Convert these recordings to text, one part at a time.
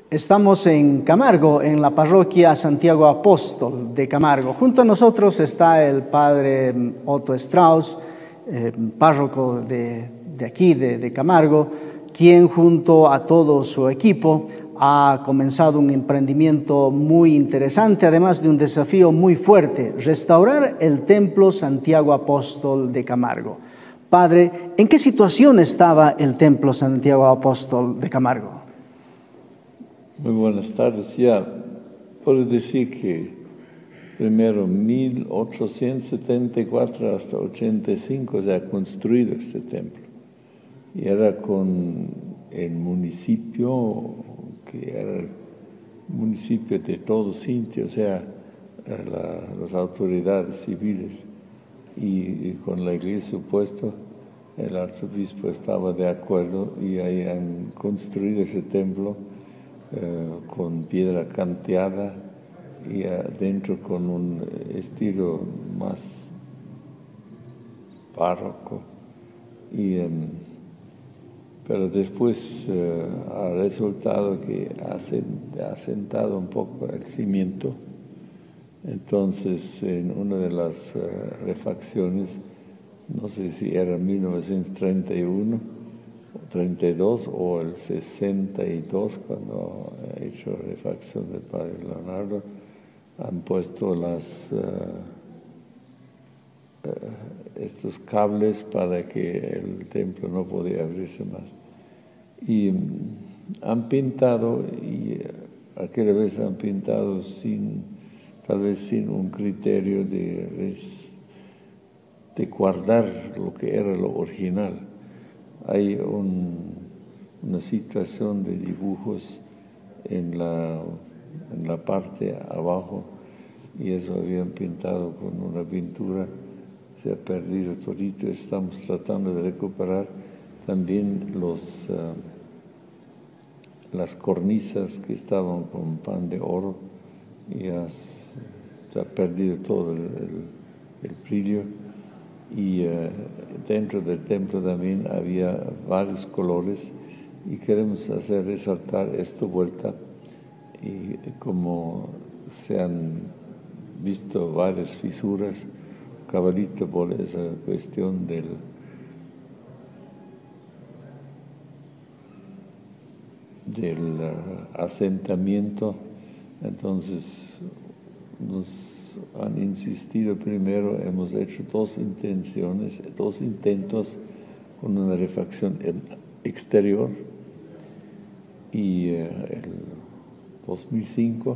Estamos en Camargo, en la parroquia Santiago Apóstol de Camargo. Junto a nosotros está el padre Otto Strauss, párroco de aquí, de Camargo, quien junto a todo su equipo ha comenzado un emprendimiento muy interesante, además de un desafío muy fuerte: restaurar el templo Santiago Apóstol de Camargo. Padre, ¿en qué situación estaba el templo Santiago Apóstol de Camargo? Muy buenas tardes. Ya puedo decir que primero 1874 hasta 85 se ha construido este templo. Y era con el municipio, que era el municipio de todo Sinti, o sea, las autoridades civiles, y con la iglesia supuesto, el arzobispo estaba de acuerdo y ahí han construido ese templo con piedra canteada y adentro con un estilo más barroco. Pero después ha resultado que ha sentado un poco el cimiento. Entonces, en una de las refacciones, no sé si era 1931, 32 o el 62, cuando ha hecho refacción del padre Leonardo, han puesto estos cables para que el templo no podía abrirse más. Y han pintado, y aquella vez han pintado tal vez sin un criterio de guardar lo que era lo original. Hay una situación de dibujos en la parte abajo, y eso habían pintado con una pintura. Se ha perdido todito. Estamos tratando de recuperar también las cornisas que estaban con pan de oro, y se ha perdido todo el brillo. Y dentro del templo también había varios colores, y queremos hacer resaltar esto vuelta. Y como se han visto varias fisuras, cabalito por esa cuestión del asentamiento, entonces nos han insistido. Primero hemos hecho dos intentos con una refacción exterior, y el 2000,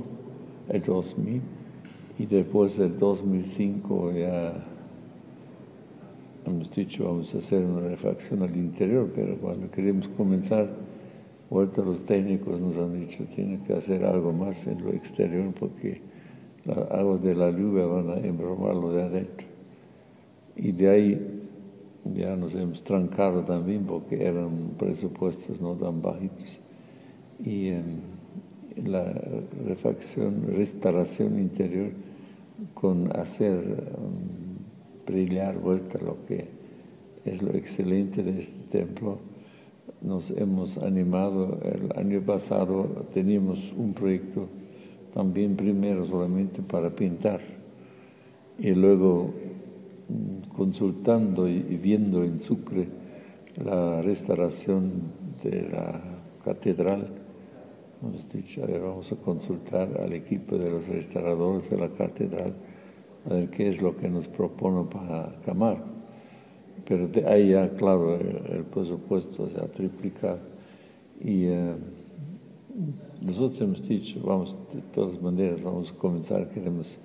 y después del 2005 ya hemos dicho vamos a hacer una refacción al interior, pero cuando queremos comenzar, vuelta los técnicos nos han dicho tiene que hacer algo más en lo exterior, porque las aguas de la lluvia van a embromarlo de adentro. Y de ahí ya nos hemos trancado también, porque eran presupuestos no tan bajitos. Y la restauración interior, con hacer brillar vuelta lo que es lo excelente de este templo, nos hemos animado. El año pasado teníamos un proyecto también, primero solamente para pintar, y luego consultando y viendo en Sucre la restauración de la catedral, hemos dicho, a ver, vamos a consultar al equipo de los restauradores de la catedral a ver qué es lo que nos propone para Camargo. Pero de ahí ya, claro, el presupuesto se ha triplicado. Y nosotros hemos dicho, de todas maneras, vamos a comenzar, queremos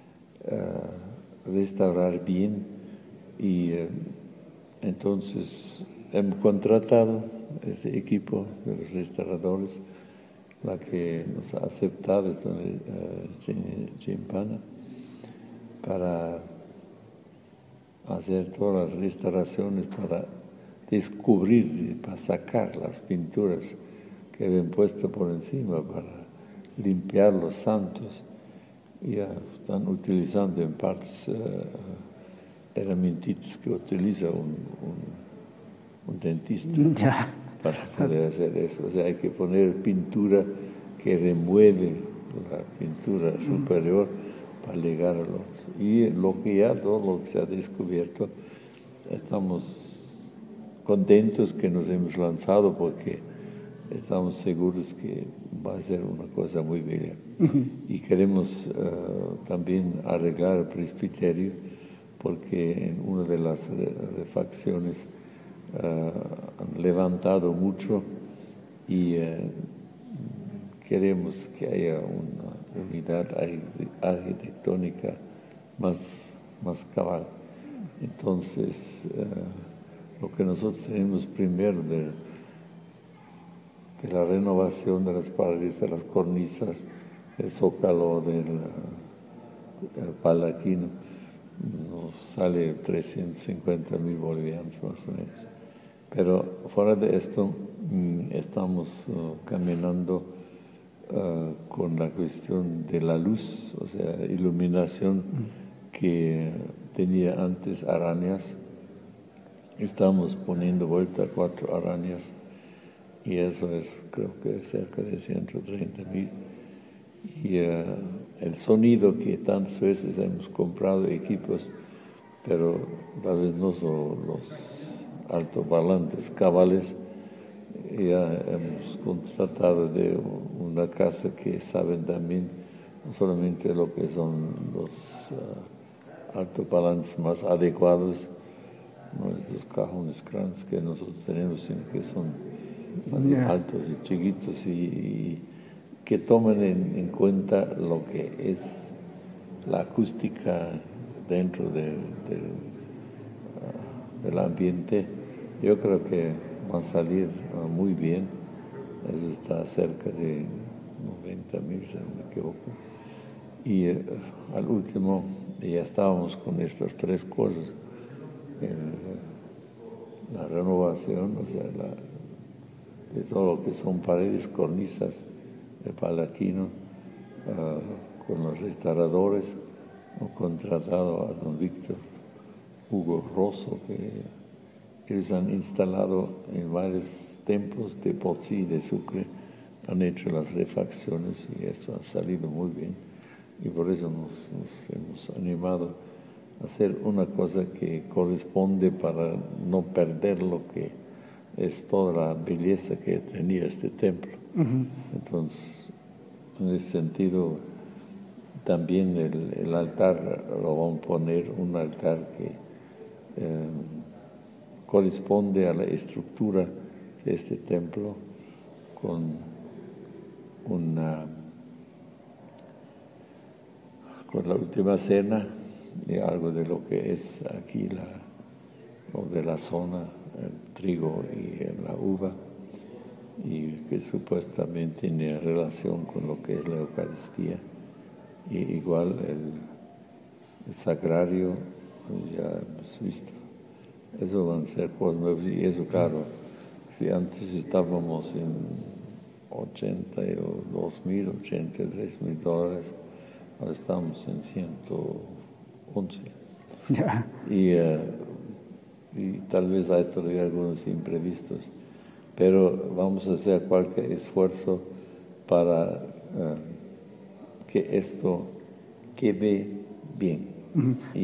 restaurar bien. Y entonces hemos contratado ese equipo de los restauradores, la que nos ha aceptado es Chimpana, para hacer todas las restauraciones, para descubrir y para sacar las pinturas que habían puesto por encima, para limpiar los santos. Y ya están utilizando en partes herramientitas que utiliza un dentista para poder hacer eso. O sea, hay que poner pintura que remueve la pintura superior para llegar a los. Y lo que ya, todo lo que se ha descubierto, estamos contentos que nos hemos lanzado porque estamos seguros que va a ser una cosa muy bella. Y queremos también arreglar el presbiterio porque en una de las refacciones han levantado mucho y queremos que haya una unidad arquitectónica más cabal. Entonces, lo que nosotros tenemos primero de la renovación de las paredes, de las cornisas, el zócalo del baldaquino, nos sale 350,000 bolivianos más o menos. Pero fuera de esto, estamos caminando con la cuestión de la luz, o sea, iluminación que tenía antes arañas. Estamos poniendo vuelta a 4 arañas y eso es, creo que cerca de 130,000. Y el sonido que tantas veces hemos comprado equipos, pero tal vez no son los altoparlantes cabales, ya hemos contratado de una casa que saben también no solamente lo que son los altoparlantes más adecuados, no estos cajones grandes que nosotros tenemos, sino que son más altos y chiquitos y que tomen en cuenta lo que es la acústica dentro del ambiente. Yo creo que va a salir muy bien. Eso está cerca de 90,000, si no me equivoco. Y al último ya estábamos con estas 3 cosas. La renovación, o sea, de todo lo que son paredes, cornisas, el baldaquino, con los restauradores. Hemos contratado a don Víctor Hugo Rosso, que ellos han instalado en varios templos de Potsí y de Sucre, han hecho las refacciones y esto ha salido muy bien. Y por eso nos hemos animado a hacer una cosa que corresponde para no perder lo que es toda la belleza que tenía este templo. Entonces, en ese sentido, también el altar lo vamos a poner, un altar que corresponde a la estructura de este templo, con la última cena y algo de lo que es aquí o de la zona, el trigo y la uva, y que supuestamente tiene relación con lo que es la Eucaristía. Y igual el sagrario, ya hemos visto. Eso van a ser cosas nuevas y eso, claro, si antes estábamos en 82,000, 83,000 dólares, ahora estamos en 111. Ya. Y tal vez hay todavía algunos imprevistos, pero vamos a hacer cualquier esfuerzo para que esto quede bien. Y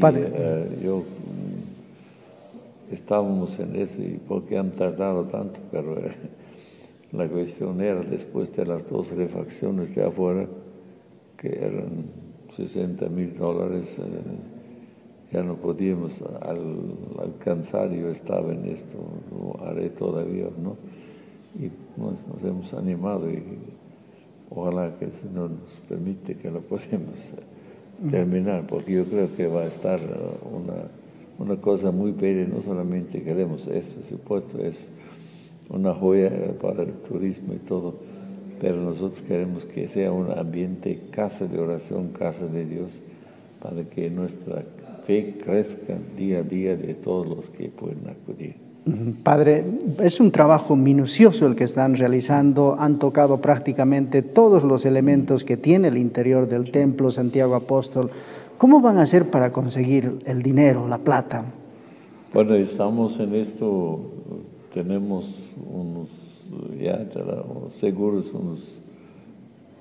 estábamos en eso, y por qué han tardado tanto, pero la cuestión era, después de las 2 refacciones de afuera, que eran 60,000 dólares, ya no podíamos alcanzar. Yo estaba en esto, lo haré todavía, ¿no? Y nos hemos animado y ojalá que el Señor nos permite que lo podamos terminar, porque yo creo que va a estar una cosa muy bella. No solamente queremos este supuesto, es una joya para el turismo y todo, pero nosotros queremos que sea un ambiente casa de oración, casa de Dios, para que nuestra fe crezca día a día de todos los que pueden acudir. Padre, es un trabajo minucioso el que están realizando. Han tocado prácticamente todos los elementos que tiene el interior del templo Santiago Apóstol. ¿Cómo van a hacer para conseguir el dinero, la plata? Bueno, estamos en esto, tenemos unos, ya seguros, unos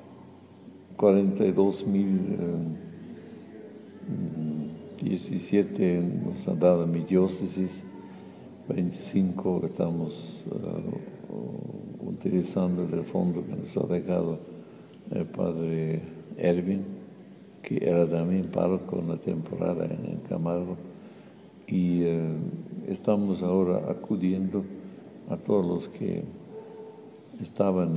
42.017 nos han dado mi diócesis, 25 estamos utilizando el fondo que nos ha dejado el padre Erwin, que era también párroco una temporada en Camargo, y estamos ahora acudiendo a todos los que estaban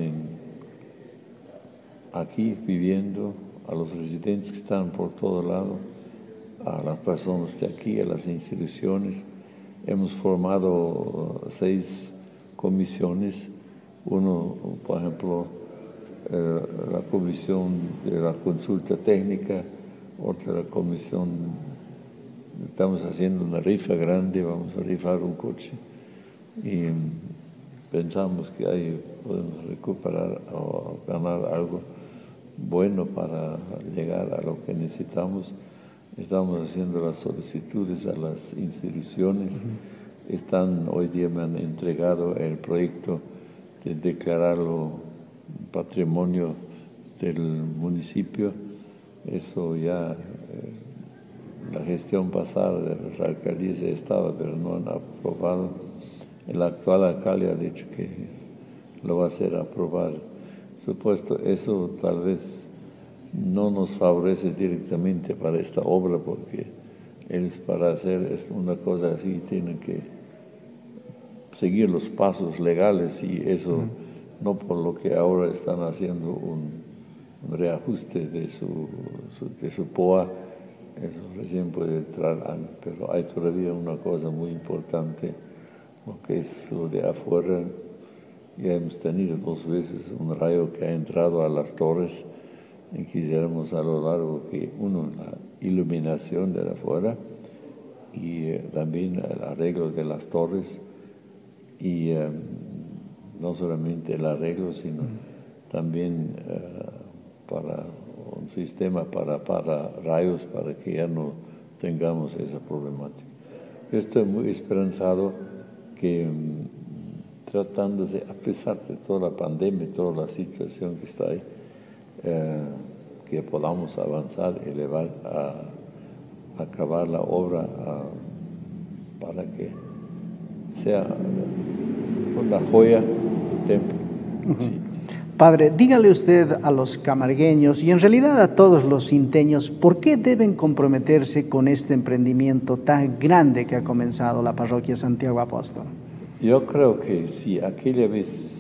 aquí viviendo, a los residentes que están por todo lado, a las personas de aquí, a las instituciones. Hemos formado 6 comisiones. Uno, por ejemplo, la comisión de la consulta técnica, otra la comisión, estamos haciendo una rifa grande, vamos a rifar un coche y pensamos que ahí podemos recuperar o ganar algo bueno para llegar a lo que necesitamos. Estamos haciendo las solicitudes a las instituciones. Hoy día me han entregado el proyecto de declararlo patrimonio del municipio. Eso ya, la gestión pasada de las alcaldías ya estaba, pero no han aprobado. El actual alcalde ha dicho que lo va a hacer aprobar. Supuesto, eso tal vez no nos favorece directamente para esta obra, porque ellos para hacer una cosa así tienen que seguir los pasos legales, y eso no por lo que ahora están haciendo un reajuste de su POA, eso recién puede entrar, pero hay todavía una cosa muy importante, lo que es lo de afuera. Ya hemos tenido 2 veces un rayo que ha entrado a las torres, y quisiéramos a lo largo que la iluminación de afuera y también el arreglo de las torres, y no solamente el arreglo, sino también para un sistema para rayos, para que ya no tengamos esa problemática. Yo estoy muy esperanzado que tratándose, a pesar de toda la pandemia, toda la situación que está ahí, que podamos avanzar, elevar, a acabar la obra, para que sea una joya del templo. Sí. Padre, dígale usted a los camargueños y en realidad a todos los sinteños, ¿por qué deben comprometerse con este emprendimiento tan grande que ha comenzado la parroquia Santiago Apóstol? Yo creo que si aquella vez,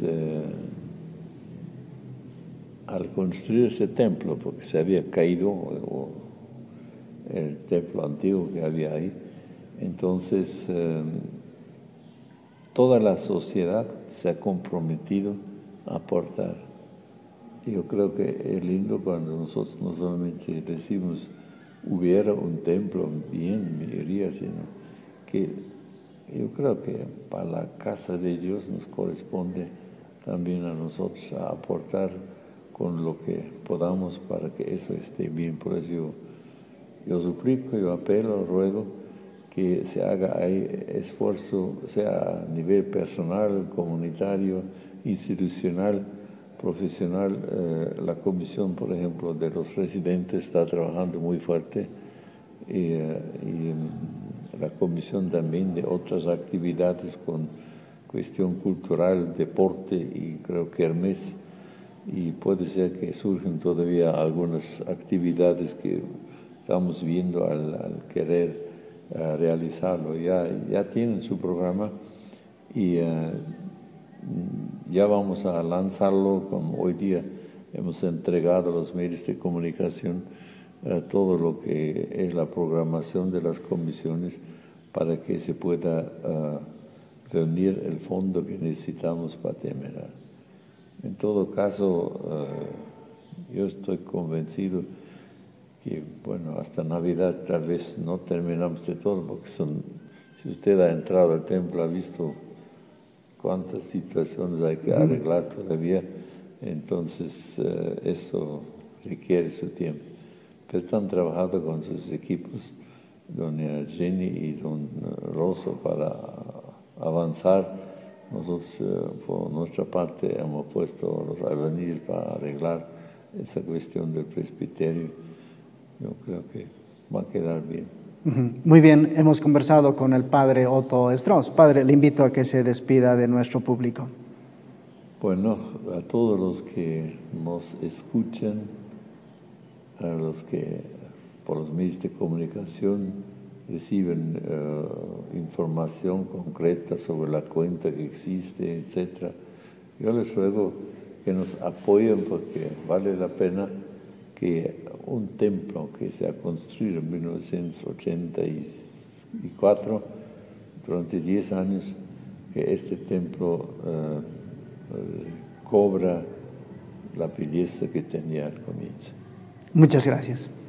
al construir ese templo, porque se había caído el templo antiguo que había ahí, entonces toda la sociedad se ha comprometido a aportar. Yo creo que es lindo cuando nosotros no solamente decimos hubiera un templo bien, mayoría, sino que yo creo que para la casa de Dios nos corresponde también a nosotros a aportar con lo que podamos para que eso esté bien. Por eso yo suplico, yo apelo, ruego que se haga ahí esfuerzo, sea a nivel personal, comunitario, institucional, profesional. La comisión, por ejemplo, de los residentes está trabajando muy fuerte, y la comisión también de otras actividades con cuestión cultural, deporte y creo que kermés, y puede ser que surgen todavía algunas actividades que estamos viendo al querer realizarlo. Ya tienen su programa y ya vamos a lanzarlo, como hoy día hemos entregado a los medios de comunicación todo lo que es la programación de las comisiones para que se pueda reunir el fondo que necesitamos para terminar. En todo caso, yo estoy convencido que, bueno, hasta Navidad tal vez no terminamos de todo, porque si usted ha entrado al templo, ha visto cuántas situaciones hay que arreglar todavía, entonces eso requiere su tiempo. Pero están trabajando con sus equipos, doña Jenny y don Rosso, para avanzar. Nosotros, por nuestra parte, hemos puesto los albañiles para arreglar esa cuestión del presbiterio, yo creo que va a quedar bien. Muy bien, hemos conversado con el padre Otto Strauss. Padre, le invito a que se despida de nuestro público. Bueno, a todos los que nos escuchan, a los que por los medios de comunicación reciben información concreta sobre la cuenta que existe, etc. Yo les ruego que nos apoyen porque vale la pena que un templo que se ha construido en 1984, durante 10 años, que este templo cobra la belleza que tenía al comienzo. Muchas gracias.